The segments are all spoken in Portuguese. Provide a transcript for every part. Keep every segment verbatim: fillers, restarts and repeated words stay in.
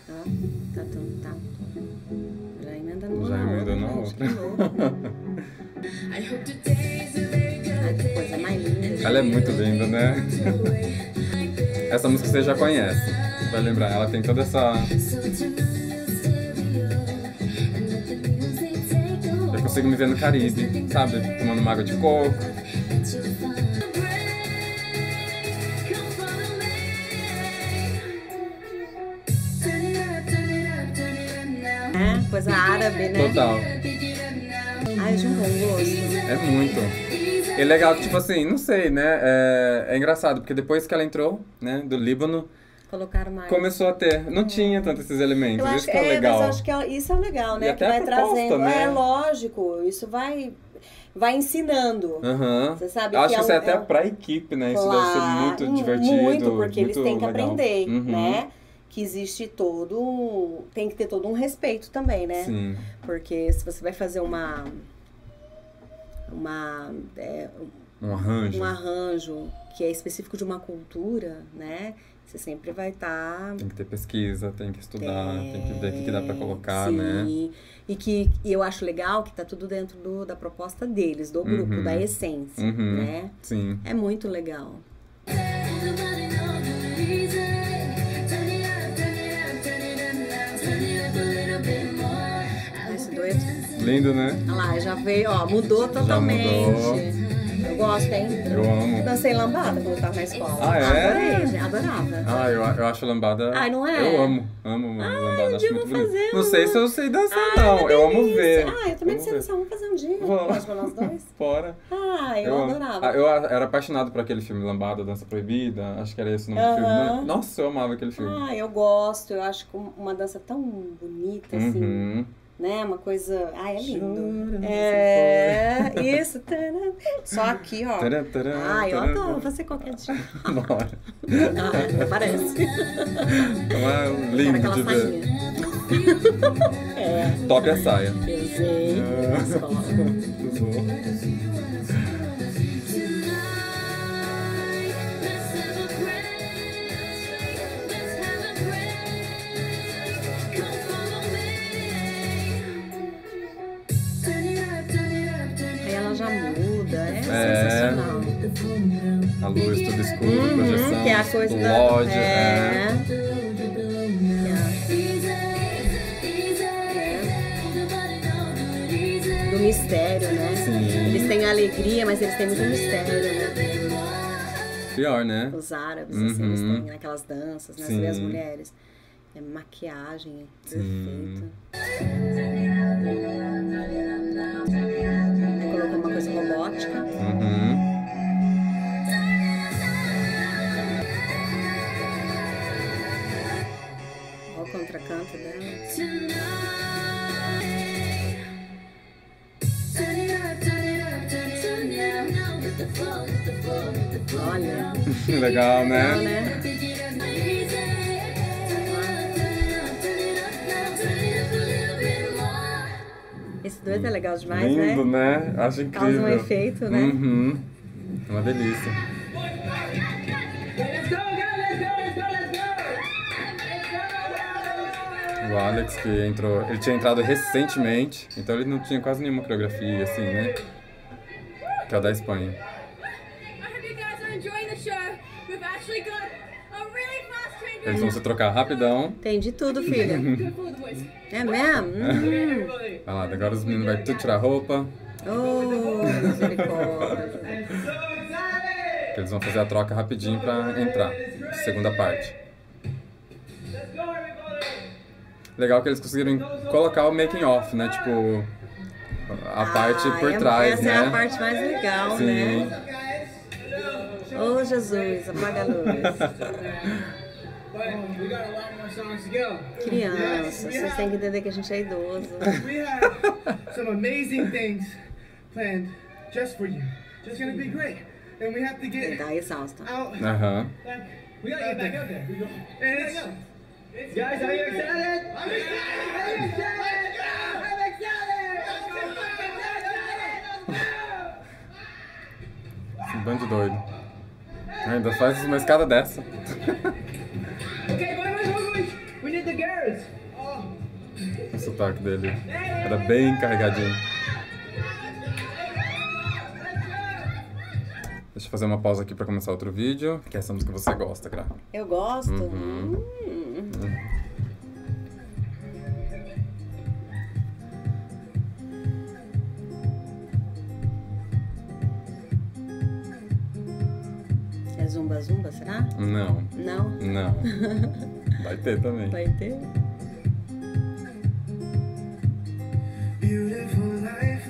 Ó, tá tudo, tá. Já emenda numa Já emenda na outra. outra. Ai, que coisa mais linda. Ela é muito linda, né? Essa música você já conhece. Você vai lembrar, ela tem toda essa... Eu consigo me ver no Caribe, sabe? Tomando uma água de coco. É, coisa árabe, né? Total. Ai, de um bom gosto. É muito. E é legal que, tipo assim, não sei, né? É, é engraçado, porque depois que ela entrou, né, do Líbano, Colocaram mais. começou a ter. Não tinha tanto esses elementos. Eu acho Isso que é, é, legal. mas eu acho que é- isso é o legal, né? E Que até a vai proposta, trazendo. né? É lógico, isso vai, vai ensinando. Aham. Você sabe Eu acho que que é isso é um- até é um- pra equipe, né? Isso Claro, deve ser muito divertido. Muito, porque eles muito têm que legal. aprender, Uhum. né? Que existe todo. Tem que ter todo um respeito também, né? Sim. Porque se você vai fazer uma. Uma. é, Um arranjo. um arranjo que é específico de uma cultura, né? Você sempre vai estar. Tem que ter pesquisa, tem que estudar, tem que ver o que, que dá pra colocar, sim. né? E que e eu acho legal que tá tudo dentro do, da proposta deles, do grupo, Uhum. da essência, Uhum. né? Sim. É muito legal. Ah, esse dueto. Lindo, né? Olha lá, já veio, ó, mudou totalmente. mudou. Eu gosto, hein? Eu amo. Dancei lambada quando eu tava na escola. Ah, é? Adorei, gente, adorava. Ah, eu, eu acho lambada... Ai, não é? Eu amo, amo lambada, um acho dia eu muito vou bonito. fazer Não uma. sei se eu sei dançar, Ai, não. uma Eu amo delícia. ver. Ah, eu também não Amo sei ver. dançar, vamos fazer um dia. Vamos. Pode pra nós dois? Fora. Ah, eu, amo. adorava. Ah, eu era apaixonado por aquele filme Lambada, Dança Proibida. Acho que era esse o nome do filme. Aham. Nossa, eu amava aquele filme. Ah, eu gosto, eu acho que uma dança tão bonita, assim, Uhum. né? Uma coisa. Ah, é lindo. Chora, É, isso. Taran. Só aqui, ó. Taran, taran, Ah, eu taran. adoro, vou fazer qualquer dia. Bora. Ah, até parece. É Quero lindo aquela de ver. sainha. É, Top a saia. eu usei na escola. Muito bom. Aí ela já muda, é, É. sensacional. A luz tudo escuro, Uhum, projeção. que é a coisa o da. ódio, é. é. Do mistério, né? Sim. Eles têm alegria, mas eles têm muito mistério, né? Pior, né? Os árabes, assim, eles Uhum. têm naquelas danças, né? Sim. Você vê as mulheres. É maquiagem, é Sim. perfeito. Aí colocou uma coisa robótica. Uhum. Olha o contracanto dela. Olha, Legal, legal, né? né? Esse dueto é legal demais, Lindo, né? né? Acho incrível. Causa um efeito, né? Uhum. É uma delícia. O Alex, que entrou, ele tinha entrado recentemente, então ele não tinha quase nenhuma coreografia, assim, né? Que é o da Espanha. I hope you guys are enjoying the show. We've actually got a really fast train Eles vão se trocar rapidão. Tem de tudo, filha. Good for the boys. É mesmo? Hum. Vai lá, agora os meninos vão tudo tirar a roupa, Oh, misericórdia. que eles vão fazer a troca rapidinho pra entrar. Segunda parte. Legal que eles conseguiram colocar o making off, né? Tipo, a parte Ah, por é- trás, essa né? é a parte mais legal, Sim. né? Oh, Jesus, apaga a luz. But we got a lot more songs to go. Criança, vocês têm que entender que a gente é idoso. We have some amazing things planned just for you. It's gonna be great. And we have to get Tá exausta. out. Aham. We gotta get back out there. And it's, guys, are you excited? I'm excited! I'm excited! I'm excited! Esse bando de doido. Ainda faz uma escada dessa. Okay, wait, wait, wait, wait. We need the girls. O sotaque dele era bem carregadinho. Deixa eu fazer uma pausa aqui pra começar outro vídeo, que é essa música que você gosta, Gra. Eu gosto? Uhum. Hum. É Zumba Zumba, será? Não, Não? não. Vai ter também. Vai ter? Beautiful life,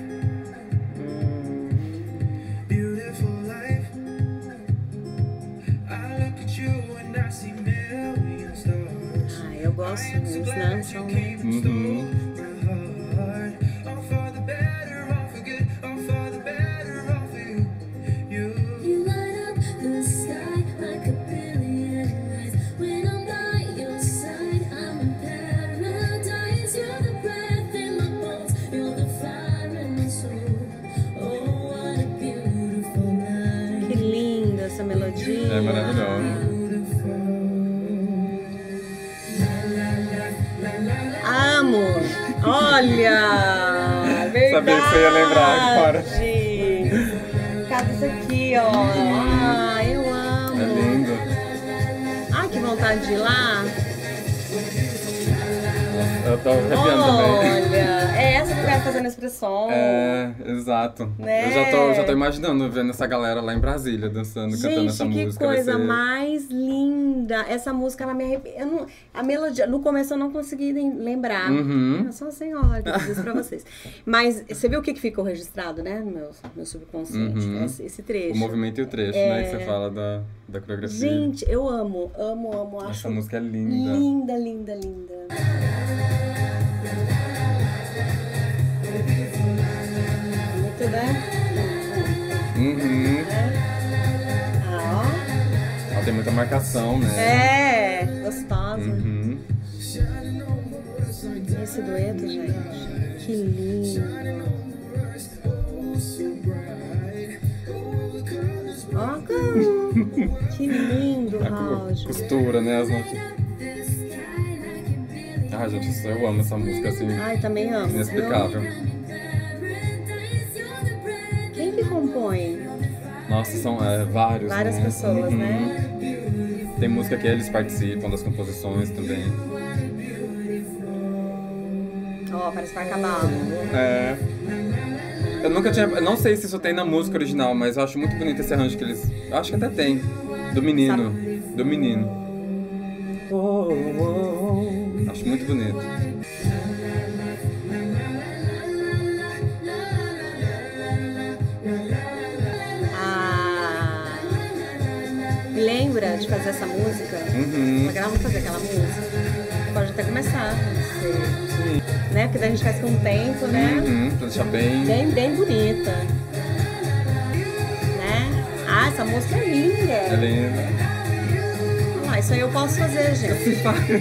beautiful life. I look at you and I see million stars. Ah, eu gosto dos Nanson, né? Uhum. All for the better, all for good, all for the better, all for you. You. You light up the sky like a billion lights. When I'm by your side, I'm in paradise. You're the breath in my bones, you're the fire in my soul. Oh, what a beautiful night. Que linda essa melodia. É maravilhoso. Amo! Olha! Verdade! Sabia que você ia lembrar agora. Cadê isso aqui, ó? Ah, eu amo! É lindo. Ai, que vontade de ir lá! Eu tô arrepiando também. Olha! É essa que eu quero fazer na expressão. É, exato. Né? Eu já tô, já tô imaginando vendo essa galera lá em Brasília dançando, cantando essa Gente, que música. vai coisa ser- mais linda! Essa música, ela me arrepia. Eu não, a melodia, no começo eu não consegui nem lembrar. Uhum. Eu sou uma senhora, eu digo isso pra vocês. Mas você viu o que que ficou registrado, né? No meu, meu subconsciente. Uhum. Esse, esse trecho. O movimento e o trecho, né? Que você fala da, da coreografia. Gente, eu amo, amo, amo. Acho Essa música é linda. linda, linda, linda. Muito, né? Uhum. Ah, Ela tem muita marcação, ó. né? É, gostosa. Uhum. Esse dueto, gente. Que lindo. Ó, que lindo, A Raul. co- costura, né? As notas. Ai, gente, eu amo essa música, assim, Ai, também amo. viu? inexplicável. Quem que compõe? Nossa, são é, vários, Várias né? pessoas, Uhum. né? Tem música que eles participam das composições também. Ó, parece que vai acabar. É. Eu nunca tinha. Eu não sei se isso tem na música original, mas eu acho muito bonito esse arranjo que eles. Eu acho que até tem. Do menino. Do menino. Acho muito bonito. Ah, me lembra de fazer essa música? Uhum. Mas vamos fazer aquela música. Pode até começar. Não sei. Né? Porque daí a gente faz com o tempo, né? Uhum. Pra deixar bem. Bem, bem bonita. Né? Ah, essa música é linda. É linda. Olha lá, isso aí eu posso fazer, gente.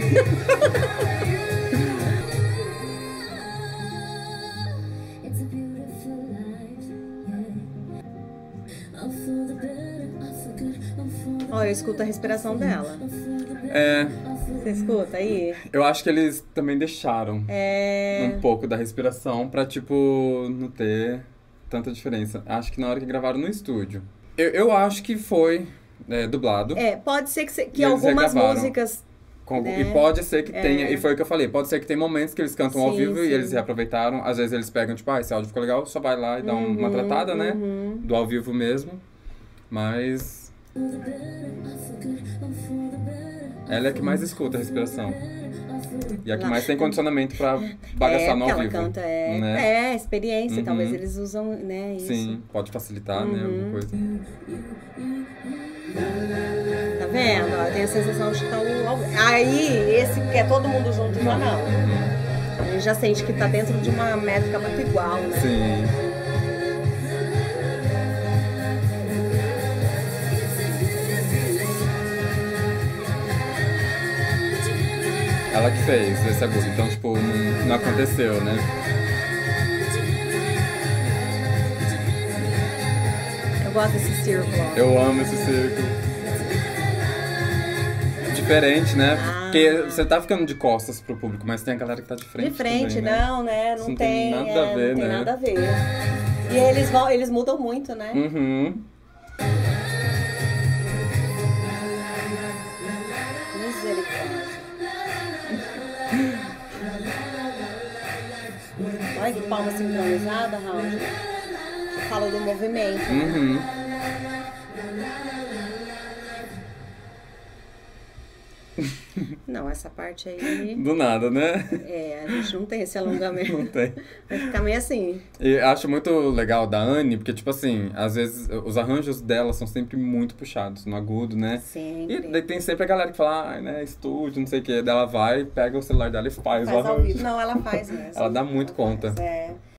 It's a beautiful life, yeah. All for the better, all for good, all for the Olha, eu escuto a respiração dela. É. Você escuta aí? Eu acho que eles também deixaram É. um pouco da respiração pra, tipo, não ter tanta diferença. Acho que na hora que gravaram no estúdio. Eu, eu acho que foi é, dublado. É, pode ser que, se- que E eles algumas regravaram. músicas. Com- né? E pode ser que É. tenha, e foi o que eu falei, pode ser que tem momentos que eles cantam ao Sim, vivo sim. e eles reaproveitaram. Às vezes eles pegam, tipo, ah, esse áudio ficou legal, só vai lá e dá um- uma tratada, né? uhum. Do ao vivo mesmo. Mas ela é a que mais escuta a respiração. E a que Lá. mais tem condicionamento pra bagaçar é, no porque ao ela vivo. canta, é, né? é experiência, Uhum. talvez eles usam, né, isso. Sim, pode facilitar, né? Alguma coisa. Tá vendo? Ó, tem a sensação de que tá o... ao- Aí, esse que é todo mundo junto, já não. A gente já sente que tá dentro de uma métrica muito igual, né? Sim. Ela que fez esse agudo, então, tipo, não, não aconteceu, né? Eu gosto desse círculo, ó. Eu amo esse círculo. Diferente, né? Ah. Porque você tá ficando de costas pro público, mas tem a galera que tá de frente. De frente, também, né? não, né? Não, Isso não tem, tem nada é, a ver, não tem né? nada a ver. E eles, vão, eles mudam muito, né? Uhum. Misericórdia. Olha que palma sincronizada, Raul. Fala do movimento. Uhum. Não, essa parte aí, Do nada, né? é, a gente não tem esse alongamento. Não tem. Vai ficar meio assim. E acho muito legal da Anne, porque, tipo assim, às vezes os arranjos dela são sempre muito puxados, no agudo, né? Sempre. E daí tem sempre a galera que fala, ai, né, estúdio, não sei o que. Daí ela vai, pega o celular dela e faz, Faz o ao arranjo. vivo. Não, ela faz mesmo. Ela dá muito Ela conta. faz, é.